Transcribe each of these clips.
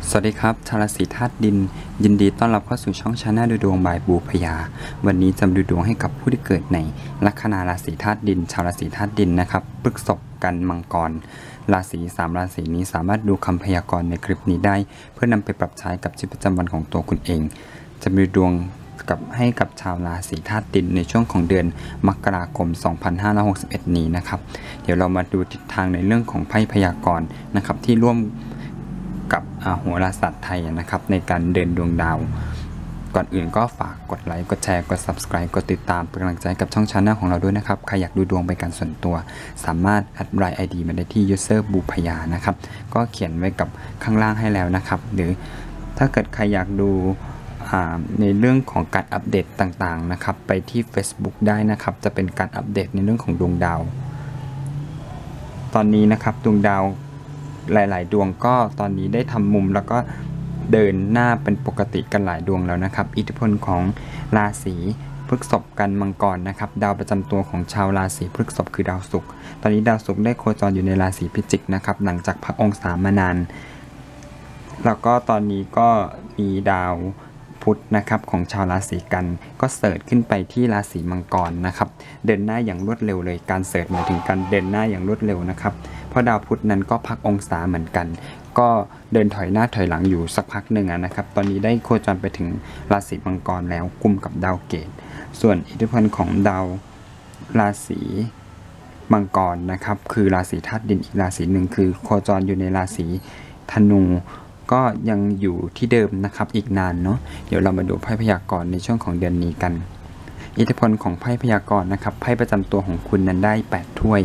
สวัสดีครับชาวราศีธาตุดินยินดีต้อนรับเข้าสู่ช่องชาแนลดูดวงบายบูพยาวันนี้จะมาดูดวงให้กับผู้ที่เกิดในลัคนาราศีธาตุดินชาวราศีธาตุดินนะครับพฤษภกันมังกรราศี3ราศีนี้สามารถดูคำพยากรณ์ในคลิปนี้ได้เพื่อนำไปปรับใช้กับชีวิตประจำวันของตัวคุณเองจะมีดวงให้กับชาวราศีธาตุดินในช่วงของเดือนมกราคม 2561 นี้นะครับเดี๋ยวเรามาดูทิศทางในเรื่องของไพ่พยากรณ์นะครับที่ร่วมกับโหราศาสตร์ไทยนะครับในการเดินดวงดาวก่อนอื่นก็ฝากกดไลค์กดแชร์กด Subscribe กดติดตามเป็นกำลังใจกับช่องชาแนลของเราด้วยนะครับใครอยากดูดวงเป็นการส่วนตัวสามารถแอดไลน์ ID มาได้ที่ user บูพยานะครับก็เขียนไว้กับข้างล่างให้แล้วนะครับหรือถ้าเกิดใครอยากดูในเรื่องของการอัปเดตต่างๆนะครับไปที่ Facebook ได้นะครับจะเป็นการอัปเดตในเรื่องของดวงดาวตอนนี้นะครับดวงดาวหลายๆดวงก็ตอนนี้ได้ทำมุมแล้วก็เดินหน้าเป็นปกติกันหลายดวงแล้วนะครับอิทธิพลของราศีพฤษภกันมังกรนะครับดาวประจำตัวของชาวราศีพฤษภคือดาวศุกร์ตอนนี้ดาวศุกร์ได้โคจรอยู่ในราศีพิจิกนะครับหลังจากพักองศามานานแล้วก็ตอนนี้ก็มีดาวพุธนะครับของชาวราศีกันก็เสิร์ชขึ้นไปที่ราศีมังกรนะครับเดินหน้าอย่างรวดเร็วเลยการเสิร์ชหมายถึงการเดินหน้าอย่างรวดเร็วนะครับเพราะดาวพุธนั้นก็พักองศาเหมือนกันก็เดินถอยหน้าถอยหลังอยู่สักพักหนึ่งนะครับตอนนี้ได้โคจรไปถึงราศีมังกรแล้วกุมกับดาวเกตส่วนอิทธิพลของดาวราศีมังกรนะครับคือราศีธาตุดินอีกราศีหนึ่งคือโคจรอยู่ในราศีธนูก็ยังอยู่ที่เดิมนะครับอีกนานเนาะเดี๋ยวเรามาดูไพ่พยากรณ์ในช่วงของเดือนนี้กันอิทธิพลของไพ่พยากรณ์นะครับไพ่ประจำตัวของคุณนั้นได้8ถ้วย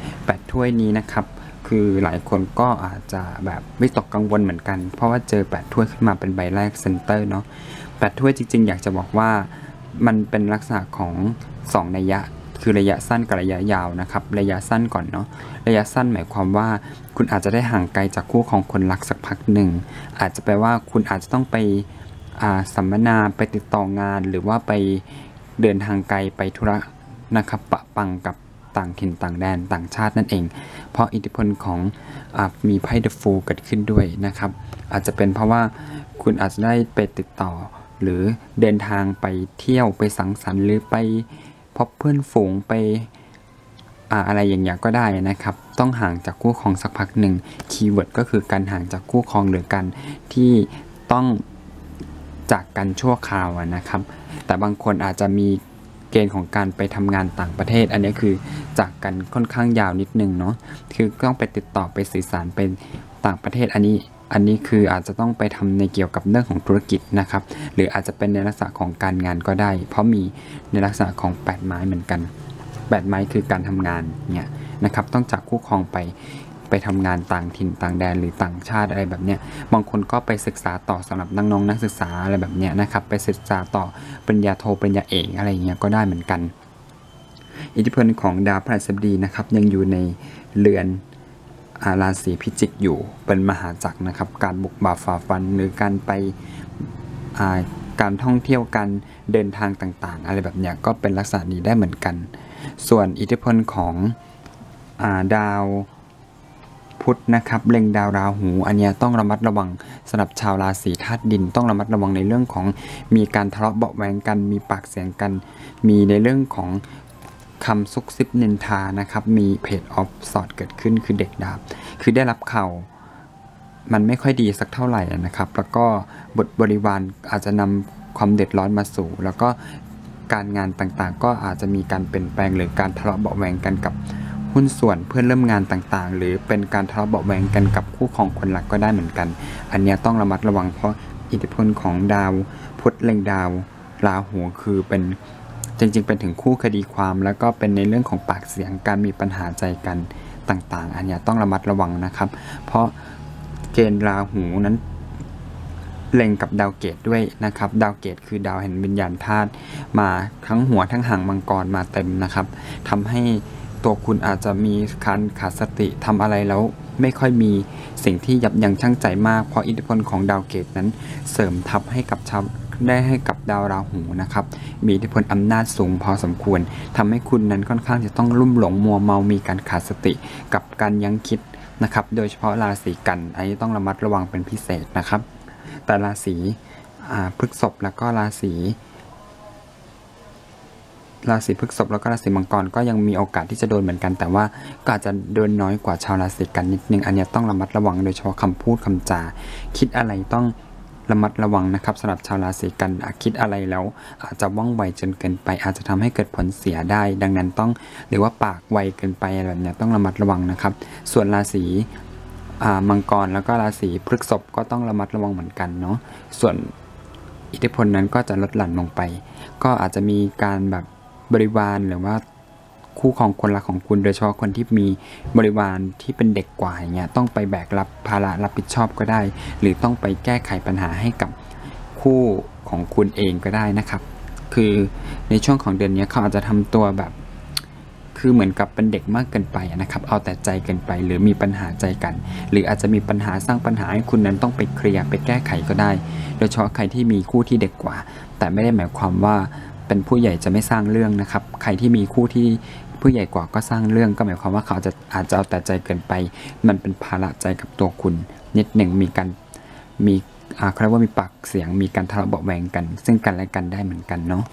8ถ้วยนี้นะครับคือหลายคนก็อาจจะแบบวิตกกังวลเหมือนกันเพราะว่าเจอ8ถ้วยขึ้นมาเป็นใบแรกเซนเตอร์เนาะ8ถ้วยจริงๆอยากจะบอกว่ามันเป็นลักษณะของ2นัยยะคือระยะสั้นกับระยะยาวนะครับระยะสั้นก่อนเนาะระยะสั้นหมายความว่าคุณอาจจะได้ห่างไกลจากคู่ของคนรักสักพักหนึ่งอาจจะแปลว่าคุณอาจจะต้องไปสัมมนาไปติดต่องานหรือว่าไปเดินทางไกลไปธุระนะครับปะปังกับต่างถิ่นต่างแดนต่างชาตินั่นเองเพราะอิทธิพลของมีไพ่เดอะฟูลเกิดขึ้นด้วยนะครับอาจจะเป็นเพราะว่าคุณอาจจะได้ไปติดต่อหรือเดินทางไปเที่ยวไปสังสรรค์หรือไปพบเพื่อนฝูงไปอะไรอย่างเงี้ยก็ได้นะครับต้องห่างจากคู่ครองสักพักหนึ่งคีย์เวิร์ดก็คือการห่างจากคู่ครองหรือการที่ต้องจากกันชั่วคราวนะครับแต่บางคนอาจจะมีเกณฑ์ของการไปทำงานต่างประเทศอันนี้คือจากกันค่อนข้างยาวนิดนึงเนาะคือต้องไปติดต่อไปสื่อสารไปต่างประเทศอันนี้คืออาจจะต้องไปทำในเกี่ยวกับเรื่องของธุรกิจนะครับหรืออาจจะเป็นในลักษณะของการงานก็ได้เพราะมีในลักษณะของ8ไม้เหมือนกัน8ไม้คือการทำงานเนี่ยนะครับต้องจากคู่ครองไปทำงานต่างถิ่นต่างแดนหรือต่างชาติอะไรแบบเนี้ยบางคนก็ไปศึกษาต่อสำหรับน้องๆนักศึกษาอะไรแบบเนี้ยนะครับไปศึกษาต่อปริญญาโทปริญญาเอกอะไรเงี้ยก็ได้เหมือนกันอิทธิพลของดาวพฤหัสบดีนะครับยังอยู่ในเรือนราศีพิจิกอยู่เป็นมหาจักรนะครับการบุกบ่าฝ่าฟันหรือการไปการท่องเที่ยวการเดินทางต่างๆอะไรแบบเนี้ยก็เป็นลักษณะนี้ได้เหมือนกันส่วนอิทธิพลของดาวพุธนะครับเล็งดาวราหูอันนี้ต้องระมัดระวังสำหรับชาวราศีธาตุดินต้องระมัดระวังในเรื่องของมีการทะเลาะเบาะแว้งกันมีปากเสียงกันมีในเรื่องของคำซุกซิบนินทานะครับมีเพจออฟสอดเกิดขึ้นคือเด็กดาบคือได้รับข่าวมันไม่ค่อยดีสักเท่าไหร่นะครับแล้วก็บริวารอาจจะนำความเดือดร้อนมาสู่แล้วก็การงานต่างๆก็อาจจะมีการเปลี่ยนแปลงหรือการทะเลาะเบาะแว้งกันกับหุ้นส่วนเพื่อนร่วมงานต่างๆหรือเป็นการทะเลาะเบาะแว้งกันกับคู่ครองคนรักก็ได้เหมือนกันอันนี้ต้องระมัดระวังเพราะอิทธิพลของดาวพุธเล็งดาวราหูคือเป็นจริงๆเป็นถึงคู่คดีความแล้วก็เป็นในเรื่องของปากเสียงการมีปัญหาใจกันต่างๆอันนี้ต้องระมัดระวังนะครับเพราะเกณฑ์ราหูนั้นเล็งกับดาวเกตด้วยนะครับดาวเกตคือดาวแห่งวิญญาณธาตุมาทั้งหัวทั้งหางมังกรมาเต็มนะครับทำให้ตัวคุณอาจจะมีการขาดสติทำอะไรแล้วไม่ค่อยมีสิ่งที่ยับยั้งชั่งใจมากเพราะอิทธิพลของดาวเกตนั้นเสริมทับให้กับชาวได้ให้กับดาวราหูนะครับมีอิทธิพลอำนาจสูงพอสมควรทำให้คุณนั้นค่อนข้างจะต้องลุ่มหลงมัวเมามีการขาดสติกับการยั้งคิดนะครับโดยเฉพาะราศีกันอันนี้ต้องระมัดระวังเป็นพิเศษนะครับแต่ราศีพฤษภแล้วก็ราศีพฤษภแล้วก็ราศีมังกรก็ยังมีโอกาสที่จะโดนเหมือนกันแต่ว่าก็อาจจะโดนน้อยกว่าชาวราศีกันนิดนึงอันนี้ต้องระมัดระวังโดยเฉพาะคำพูดคำจาคิดอะไรต้องระมัดระวังนะครับสำหรับชาวราศีกันคิดอะไรแล้วอาจจะว่องไวจนเกินไปอาจจะทำให้เกิดผลเสียได้ดังนั้นต้องหรือว่าปากไวเกินไปอะไรแบบนี้ต้องระมัดระวังนะครับส่วนราศีมังกรแล้วก็ราศีพฤษภก็ต้องระมัดระวังเหมือนกันเนาะส่วนอิทธิพลนั้นก็จะลดหลั่นลงไปก็อาจจะมีการแบบบริวารหรือว่าคู่ของคนรักของคุณโดยเฉพาะคนที่มีบริวารที่เป็นเด็กกว่าอย่างเงี้ยต้องไปแบกรับภาระรับผิดชอบก็ได้หรือต้องไปแก้ไขปัญหาให้กับคู่ของคุณเองก็ได้นะครับคือในช่วงของเดือนนี้เขาอาจจะทำตัวแบบคือเหมือนกับเป็นเด็กมากเกินไปนะครับเอาแต่ใจเกินไปหรือมีปัญหาใจกันหรืออาจจะมีปัญหาสร้างปัญหาให้คุณนั้นต้องไปเคลียร์ไปแก้ไขก็ได้โดยเฉพาะใครที่มีคู่ที่เด็กกว่าแต่ไม่ได้หมายความว่าเป็นผู้ใหญ่จะไม่สร้างเรื่องนะครับใครที่มีคู่ที่ผู้ใหญ่กว่าก็สร้างเรื่องก็หมายความว่าเขาอาจจะเอาแต่ใจเกินไปมันเป็นภาระใจกับตัวคุณนิดหนึ่งมีการเขาเรียกว่ามีปากเสียงมีการทะเลาะเบาะแวงกันซึ่งกันและกันได้เหมือนกันเนาะ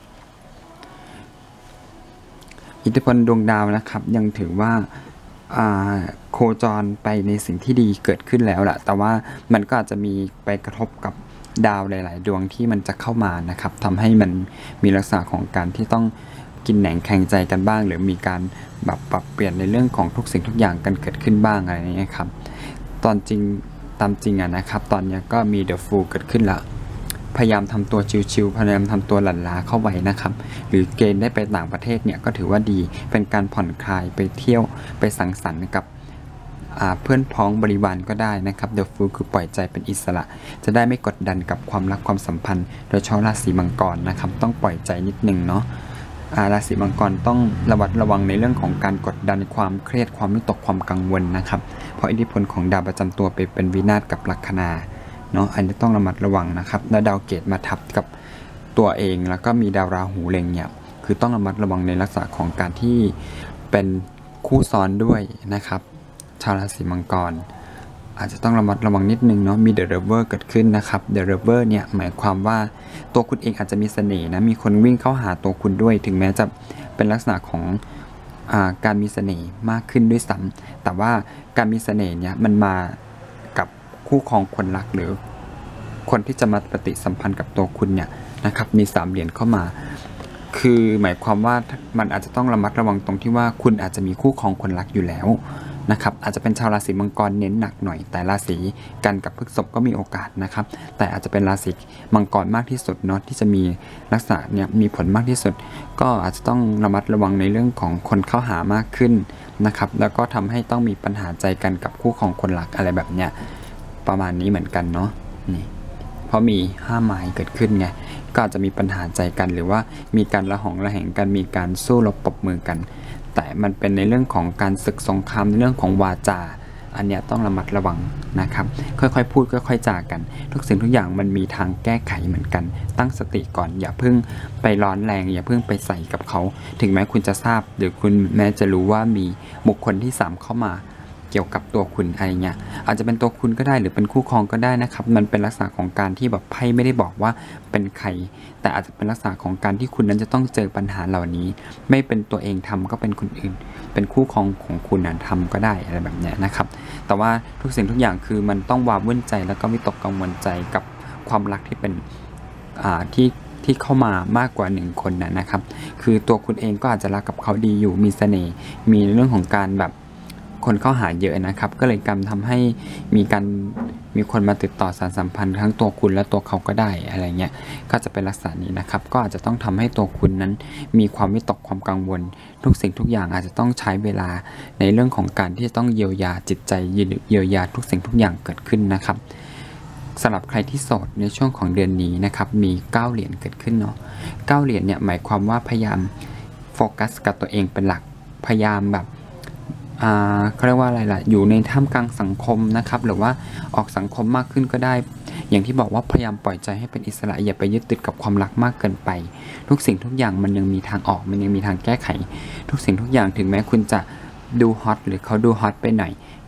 อิทธิพลดวงดาวนะครับยังถือว่าโคจรไปในสิ่งที่ดีเกิดขึ้นแล้วแหละแต่ว่ามันก็อาจจะมีไปกระทบกับดาวหลายๆดวงที่มันจะเข้ามานะครับทำให้มันมีลักษณะของการที่ต้องกินแหนงแข่งใจกันบ้างหรือมีการแบบปรับเปลี่ยนในเรื่องของทุกสิ่งทุกอย่างกันเกิดขึ้นบ้างอะไรอย่างเงี้ยครับตามจริงนะครับตอนนี้ก็มี The Fool เกิดขึ้นแล้วพยายามทำตัวชิวๆพยายามทำตัวหลั่นล้าเข้าไว้นะครับหรือเกณฑ์ได้ไปต่างประเทศเนี่ยก็ถือว่าดีเป็นการผ่อนคลายไปเที่ยวไปสังสรรค์กับเพื่อนพ้องบริวารก็ได้นะครับ The Fool คือปล่อยใจเป็นอิสระจะได้ไม่กดดันกับความรักความสัมพันธ์โดยเฉพาะราศีมังกรนะครับต้องปล่อยใจนิดนึงเนาะราศีมังกรต้องระมัดระวังในเรื่องของการกดดันความเครียดความวิตกความกังวลนะครับเพราะอิทธิพลของดาวประจำตัวไปเป็นวินาศกับลัคนาเนาะอันนี้ต้องระมัดระวังนะครับและดาวเกตมาทับกับตัวเองแล้วก็มีดาวราหูเล็งเนี่ยคือต้องระมัดระวังในลักษณะของการที่เป็นคู่ซ้อนด้วยนะครับชาวราศีมังกรอาจจะต้องระมัดระวังนิดนึงเนาะมีเดอะเรเวอร์เกิดขึ้นนะครับเดอะเรเวอร์เนี่ยหมายความว่าตัวคุณเองอาจจะมีเสน่ห์นะมีคนวิ่งเข้าหาตัวคุณด้วยถึงแม้จะเป็นลักษณะของการมีเสน่ห์มากขึ้นด้วยซ้ำแต่ว่าการมีเสน่ห์เนี่ยมันมากับคู่ครองคนรักหรือคนที่จะมาปฏิสัมพันธ์กับตัวคุณเนี่ยนะครับมี3 เหรียญเข้ามาคือหมายความว่ามันอาจจะต้องระมัดระวังตรงที่ว่าคุณอาจจะมีคู่ครองคนรักอยู่แล้วนะครับอาจจะเป็นชาวราศีมังกรเน้นหนักหน่อยแต่ราศีกันกับพฤษภก็มีโอกาสนะครับแต่อาจจะเป็นราศีมังกรมากที่สุดเนาะที่จะมีลักษณะเนี่ยมีผลมากที่สุดก็อาจจะต้องระมัดระวังในเรื่องของคนเข้าหามากขึ้นนะครับแล้วก็ทำให้ต้องมีปัญหาใจกันกับคู่ของคนรักอะไรแบบเนี้ยประมาณนี้เหมือนกันเนาะนี่เพราะมี5 ไม้เกิดขึ้นไงก็อาจจะมีปัญหาใจกันหรือว่ามีการระหองระแหงกันมีการสู้รบปรบมือกันแต่มันเป็นในเรื่องของการศึกสงครามในเรื่องของวาจาอันเนี้ยต้องระมัดระวังนะครับค่อยๆพูดค่อยๆจากันทุกสิ่งทุกอย่างมันมีทางแก้ไขเหมือนกันตั้งสติก่อนอย่าเพิ่งไปร้อนแรงอย่าเพิ่งไปใส่กับเขาถึงแม้คุณจะทราบหรือคุณแม้จะรู้ว่ามีบุคคลที่3เข้ามาเกี่ยวกับตัวคุณอะไรเงี้ยอาจจะเป็นตัวคุณก็ได้หรือเป็นคู่ครองก็ได้นะครับมันเป็นลักษณะของการที่แบบไพ่ไม่ได้บอกว่าเป็นใครแต่อาจจะเป็นลักษณะของการที่คุณนั้นจะต้องเจอปัญหาเหล่านี้ไม่เป็นตัวเองทำก็เป็นคนอื่นเป็นคู่ครองของคุณนั้นทำก็ได้อะไรแบบนี้นะครับแต่ว่าทุกสิ่งทุกอย่างคือมันต้องวาวุ่นใจแล้วก็วิตกกังวลใจกับความรักที่เป็นที่เข้ามามากกว่า1 คนนะครับคือตัวคุณเองก็อาจจะรักกับเขาดีอยู่มีเสน่ห์มีเรื่องของการแบบคนเข้าหาเยอะนะครับก็เลยทำให้มีคนมาติดต่อสารสัมพันธ์ทั้งตัวคุณและตัวเขาก็ได้อะไรเงี้ยก็จะเป็นลักษณะนี้นะครับก็อาจจะต้องทำให้ตัวคุณนั้นมีความวิตกความกังวลทุกสิ่งทุกอย่างอาจจะต้องใช้เวลาในเรื่องของการที่จะต้องเยียวยาจิตใจเยียวยาทุกสิ่งทุกอย่างเกิดขึ้นนะครับสำหรับใครที่โสดในช่วงของเดือนนี้นะครับมี9 เหรียญเกิดขึ้นเนาะ9 เหรียญเนี่ยหมายความว่าพยายามโฟกัสกับตัวเองเป็นหลักพยายามแบบเขาเรียกว่าอะไรล่ะอยู่ในท่ามกลางสังคมนะครับหรือว่าออกสังคมมากขึ้นก็ได้อย่างที่บอกว่าพยายามปล่อยใจให้เป็นอิสระอย่าไปยึดติดกับความรักมากเกินไปทุกสิ่งทุกอย่างมันยังมีทางออกมันยังมีทางแก้ไขทุกสิ่งทุกอย่างถึงแม้คุณจะดูฮอตหรือเขาดูฮอตไปหน่อย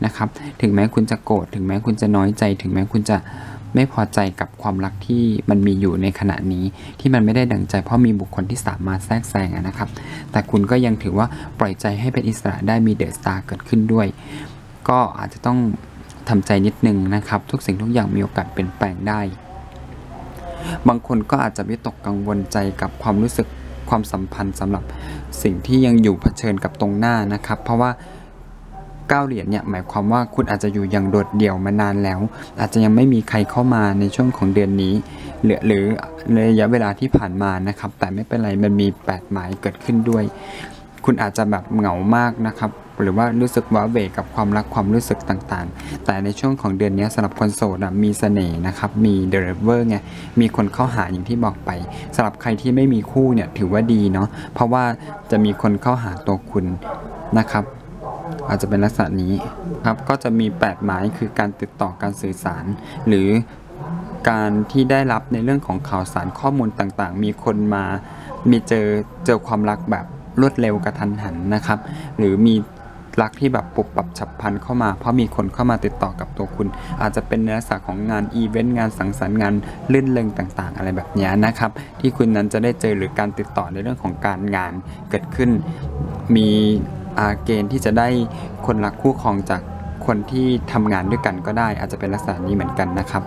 นะครับถึงแม้คุณจะโกรธถึงแม้คุณจะน้อยใจถึงแม้คุณจะไม่พอใจกับความรักที่มันมีอยู่ในขณะนี้ที่มันไม่ได้ดั่งใจเพราะมีบุคคลที่สามารถแทรกแซงนะครับแต่คุณก็ยังถือว่าปล่อยใจให้เป็นอิสระได้มีเดอะสตาร์เกิดขึ้นด้วยก็อาจจะต้องทำใจนิดนึงนะครับทุกสิ่งทุกอย่างมีโอกาสเปลี่ยนแปลงได้บางคนก็อาจจะวิตกกังวลใจกับความรู้สึกความสัมพันธ์สำหรับสิ่งที่ยังอยู่เผชิญกับตรงหน้านะครับเพราะว่า9 เหรียญเนี่ยหมายความว่าคุณอาจจะอยู่อย่างโดดเดี่ยวมานานแล้วอาจจะยังไม่มีใครเข้ามาในช่วงของเดือนนี้หรือระยะเวลาที่ผ่านมานะครับแต่ไม่เป็นไรมันมี8 หมายเกิดขึ้นด้วยคุณอาจจะแบบเหงามากนะครับหรือว่ารู้สึกว้าเหวกับความรักความรู้สึกต่างๆแต่ในช่วงของเดือนนี้สำหรับคนโสดมีเสน่ห์นะครับมีเดลิเวอร์ไงมีคนเข้าหาอย่างที่บอกไปสำหรับใครที่ไม่มีคู่เนี่ยถือว่าดีเนาะเพราะว่าจะมีคนเข้าหาตัวคุณนะครับอาจจะเป็นลักษณะนี้ครับก็จะมี8 หมายคือการติดต่อการสื่อสารหรือการที่ได้รับในเรื่องของข่าวสารข้อมูลต่างๆมีคนมามีเจอความรักแบบรวดเร็วกระทันหันนะครับหรือมีรักที่แบบปุบปับฉับพลันเข้ามาเพราะมีคนเข้ามาติดต่อกับตัวคุณอาจจะเป็นในลักษณะของงานอีเวนต์งานสังสรรค์งานลื่นเริงต่างๆอะไรแบบนี้นะครับที่คุณนั้นจะได้เจอหรือการติดต่อในเรื่องของการงานเกิดขึ้นมีเกณฑ์ที่จะได้คนรักคู่ครองจากคนที่ทำงานด้วยกันก็ได้อาจจะเป็นลักษณะนี้เหมือนกันนะครับ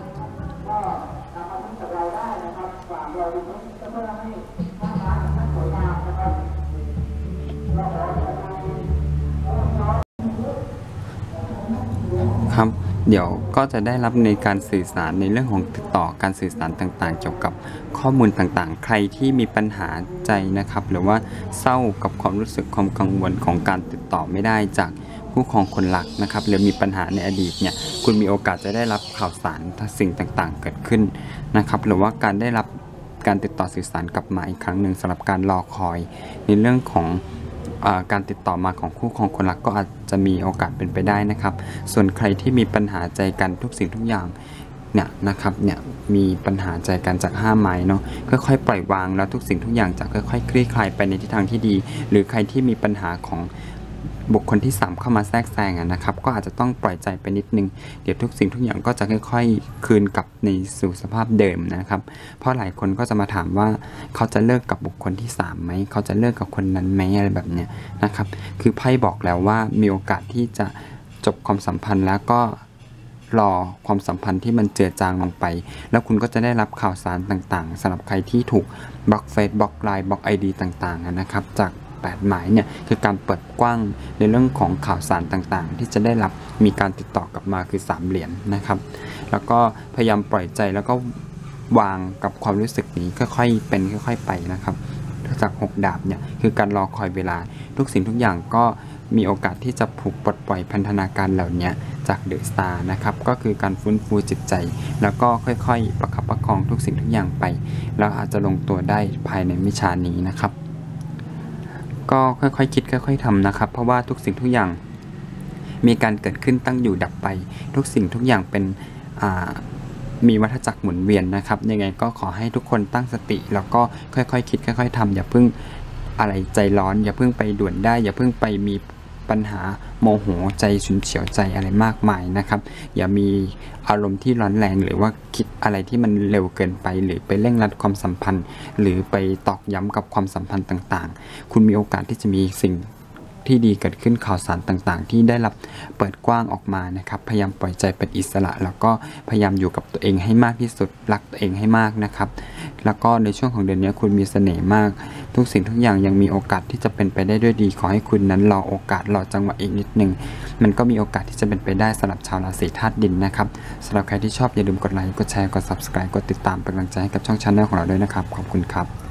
ครับเดี๋ยวก็จะได้รับในการสื่อสารในเรื่องของติดต่อการสื่อสารต่างๆเกี่ยวกับข้อมูลต่างๆใครที่มีปัญหาใจนะครับหรือว่าเศร้ากับความรู้สึกความกังวลของการติดต่อไม่ได้จากคู่ครองคนรักนะครับหรือมีปัญหาในอดีตเนี่ยคุณมีโอกาสจะได้รับข่าวสารสิ่งต่างๆเกิดขึ้นนะครับหรือว่าการได้รับการติดต่อสื่อสารกลับมาอีกครั้งหนึ่งสำหรับการรอคอยในเรื่องของการติดต่อมาของคู่ครองคนรักก็อาจจะมีโอกาสเป็นไปได้นะครับส่วนใครที่มีปัญหาใจกันทุกสิ่งทุกอย่างเนี่ยนะครับเนี่ยมีปัญหาใจกันจาก5 ไม้เนาะค่อยๆปล่อยวางแล้วทุกสิ่งทุกอย่างจะค่อยๆคลี่คลายไปในทิศทางที่ดีหรือใครที่มีปัญหาของบุคคลที่3เข้ามาแทรกแซงนะครับก็อาจจะต้องปล่อยใจไปนิดนึงเดี๋ยวทุกสิ่งทุกอย่างก็จะค่อยๆคืนกลับในสู่สภาพเดิมนะครับเพราะหลายคนก็จะมาถามว่าเขาจะเลิกกับบุคคลที่3ไหมเขาจะเลิกกับคนนั้นไหมอะไรแบบเนี้ยนะครับคือไพ่บอกแล้วว่ามีโอกาสที่จะจบความสัมพันธ์แล้วก็รอความสัมพันธ์ที่มันเจือจางลงไปแล้วคุณก็จะได้รับข่าวสารต่างๆสำหรับใครที่ถูกบล็อกเฟซบล็อกไลน์บล็อก ID ต่างๆนะครับจาก8 หมายเนี่ยคือการเปิดกว้างในเรื่องของข่าวสารต่างๆที่จะได้รับมีการติดต่อกลับมาคือ3 เหรียญนะครับแล้วก็พยายามปล่อยใจแล้วก็วางกับความรู้สึกนี้ค่อยๆเป็นค่อยๆไปนะครับจาก6 ดาบเนี่ยคือการรอคอยเวลาทุกสิ่งทุกอย่างก็มีโอกาสที่จะผูกปลดปล่อยพันธนาการเหล่านี้จากเดอะสตาร์นะครับก็คือการฟื้นฟูจิตใจแล้วก็ค่อยๆประคับประคองทุกสิ่งทุกอย่างไปแล้วอาจจะลงตัวได้ภายในวิชานี้นะครับก็ค่อยๆคิดค่อยๆทำนะครับเพราะว่าทุกสิ่งทุกอย่างมีการเกิดขึ้นตั้งอยู่ดับไปทุกสิ่งทุกอย่างเป็นมีวัฏจักรหมุนเวียนนะครับยังไงก็ขอให้ทุกคนตั้งสติแล้วก็ค่อยๆคิดค่อยๆทำอย่าเพิ่งอะไรใจร้อนอย่าเพิ่งไปด่วนได้อย่าเพิ่งไปมีปัญหาโมโหใจฉุนเฉียวใจอะไรมากมายนะครับอย่ามีอารมณ์ที่ร้อนแรงหรือว่าคิดอะไรที่มันเร็วเกินไปหรือไปเร่งรัดความสัมพันธ์หรือไปตอกย้ำกับความสัมพันธ์ต่างๆคุณมีโอกาสที่จะมีสิ่งที่ดีเกิดขึ้นข่าวสารต่างๆที่ได้รับเปิดกว้างออกมานะครับพยายามปล่อยใจเป็นอิสระแล้วก็พยายามอยู่กับตัวเองให้มากที่สุดรักตัวเองให้มากนะครับแล้วก็ในช่วงของเดือนนี้คุณมีเสน่ห์มากทุกสิ่งทุกอย่างยังมีโอกาสที่จะเป็นไปได้ด้วยดีขอให้คุณนั้นรอโอกาสรอจังหวะอีกนิดนึงมันก็มีโอกาสที่จะเป็นไปได้สำหรับชาวราศีธาตุดินนะครับสำหรับใครที่ชอบอย่าลืมกดไลค์กดแชร์กด Subscribe กดติดตามเป็นกำลังใจให้กับช่อง Channel ของเราด้วยนะครับขอบคุณครับ